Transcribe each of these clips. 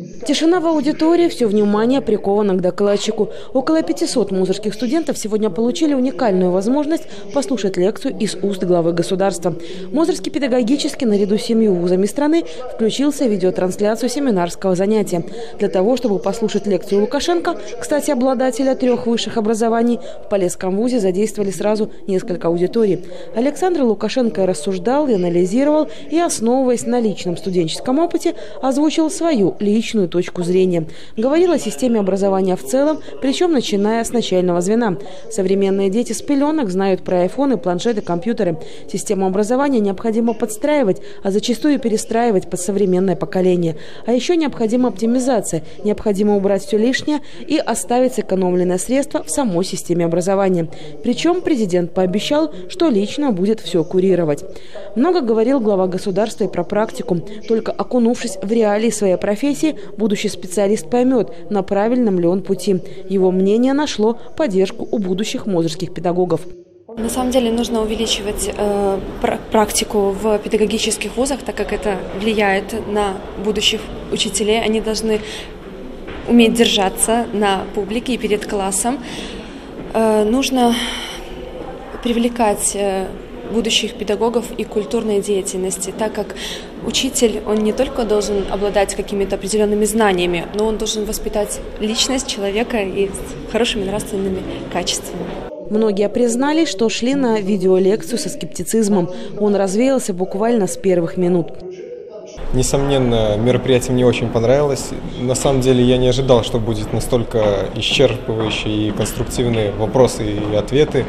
Тишина в аудитории, все внимание приковано к докладчику. Около 500 мозырских студентов сегодня получили уникальную возможность послушать лекцию из уст главы государства. Мозырский педагогический наряду с 7 вузами страны включился в видеотрансляцию семинарского занятия. Для того, чтобы послушать лекцию Лукашенко, кстати, обладателя 3 высших образований, в Полесском вузе задействовали сразу несколько аудиторий. Александр Лукашенко рассуждал и анализировал, и, основываясь на личном студенческом опыте, озвучил свою личную точку зрения. Говорил о системе образования в целом, причем начиная с начального звена. Современные дети с пеленок знают про айфоны, планшеты, компьютеры. Систему образования необходимо подстраивать, а зачастую перестраивать под современное поколение. А еще необходима оптимизация. Необходимо убрать все лишнее и оставить сэкономленные средства в самой системе образования. Причем президент пообещал, что лично будет все курировать. Много говорил глава государства и про практику. Только окунувшись в реалии своей профессии, будущий специалист поймет, на правильном ли он пути. Его мнение нашло поддержку у будущих мозырских педагогов. На самом деле нужно увеличивать практику в педагогических вузах, так как это влияет на будущих учителей. Они должны уметь держаться на публике и перед классом. Нужно привлекать будущих педагогов и культурной деятельности, так как учитель, он не только должен обладать какими-то определенными знаниями, но он должен воспитать личность человека и с хорошими нравственными качествами. Многие признались, что шли на видеолекцию со скептицизмом. Он развеялся буквально с первых минут. Несомненно, мероприятие мне очень понравилось. На самом деле я не ожидал, что будет настолько исчерпывающие и конструктивные вопросы и ответы.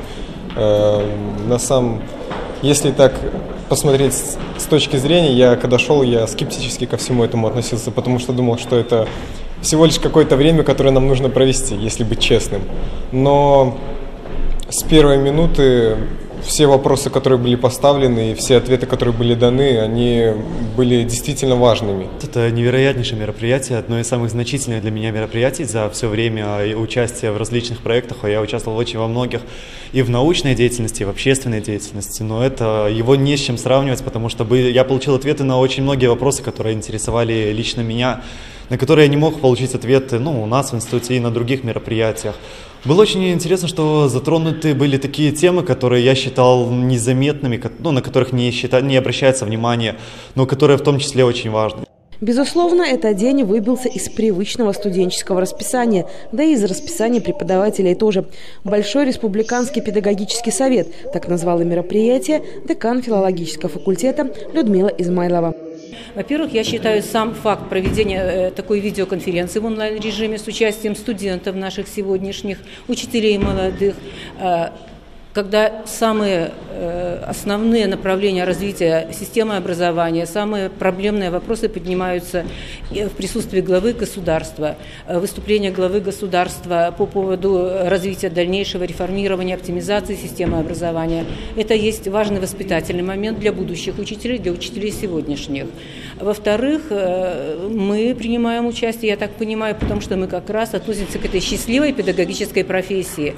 Если так посмотреть с точки зрения, когда шел, я скептически ко всему этому относился, потому что думал, что это всего лишь какое-то время, которое нам нужно провести, если быть честным. Но с первой минуты все вопросы, которые были поставлены, и все ответы, которые были даны, они были действительно важными. Это невероятнейшее мероприятие, одно из самых значительных для меня мероприятий за все время участия в различных проектах. Я участвовал очень во многих и в научной деятельности, и в общественной деятельности, но его не с чем сравнивать, потому что я получил ответы на очень многие вопросы, которые интересовали лично меня, на которые я не мог получить ответы у нас в институте и на других мероприятиях. Было очень интересно, что затронуты были такие темы, которые я считал незаметными, на которых не обращается внимания, но которые в том числе очень важны. Безусловно, этот день выбился из привычного студенческого расписания, да и из расписания преподавателей тоже. Большой республиканский педагогический совет, так назвала мероприятие декан филологического факультета Людмила Измайлова. Во-первых, я считаю сам факт проведения такой видеоконференции в онлайн-режиме с участием студентов наших сегодняшних, учителей молодых, когда самые основные направления развития системы образования, самые проблемные вопросы поднимаются в присутствии главы государства, выступления главы государства по поводу развития дальнейшего реформирования, оптимизации системы образования. Это есть важный воспитательный момент для будущих учителей, для учителей сегодняшних. Во-вторых, мы принимаем участие, я так понимаю, потому что мы как раз относимся к этой счастливой педагогической профессии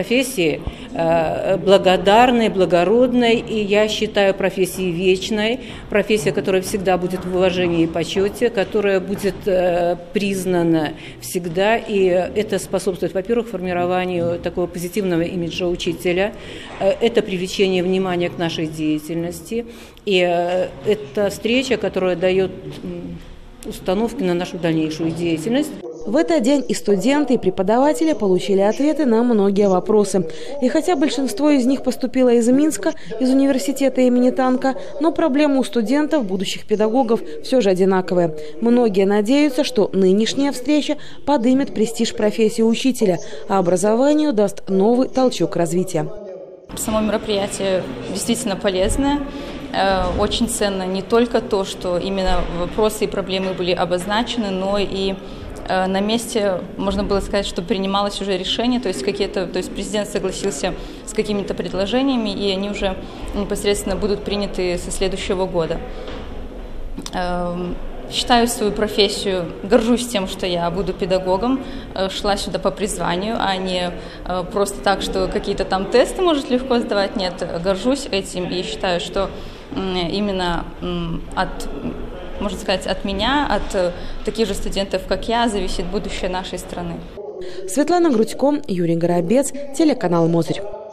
благодарной, благородной, и я считаю профессией вечной, профессия, которая всегда будет в уважении и почете, которая будет признана всегда, и это способствует, во-первых, формированию такого позитивного имиджа учителя, это привлечение внимания к нашей деятельности, и это встреча, которая дает установки на нашу дальнейшую деятельность. В этот день и студенты, и преподаватели получили ответы на многие вопросы. И хотя большинство из них поступило из Минска, из университета имени Танка, но проблемы у студентов, будущих педагогов, все же одинаковые. Многие надеются, что нынешняя встреча поднимет престиж профессии учителя, а образованию даст новый толчок развития. Само мероприятие действительно полезное. Очень ценно не только то, что именно вопросы и проблемы были обозначены, но и на месте можно было сказать, что принималось уже решение, то есть президент согласился с какими-то предложениями, и они уже непосредственно будут приняты со следующего года. Считаю свою профессию, горжусь тем, что я буду педагогом, шла сюда по призванию, а не просто так, что какие-то там тесты может легко сдавать. Нет, горжусь этим и считаю, что именно от можно сказать, от меня, от таких же студентов, как я, зависит будущее нашей страны. Светлана Грудько, Юрий Горобец, телеканал «Мозырь».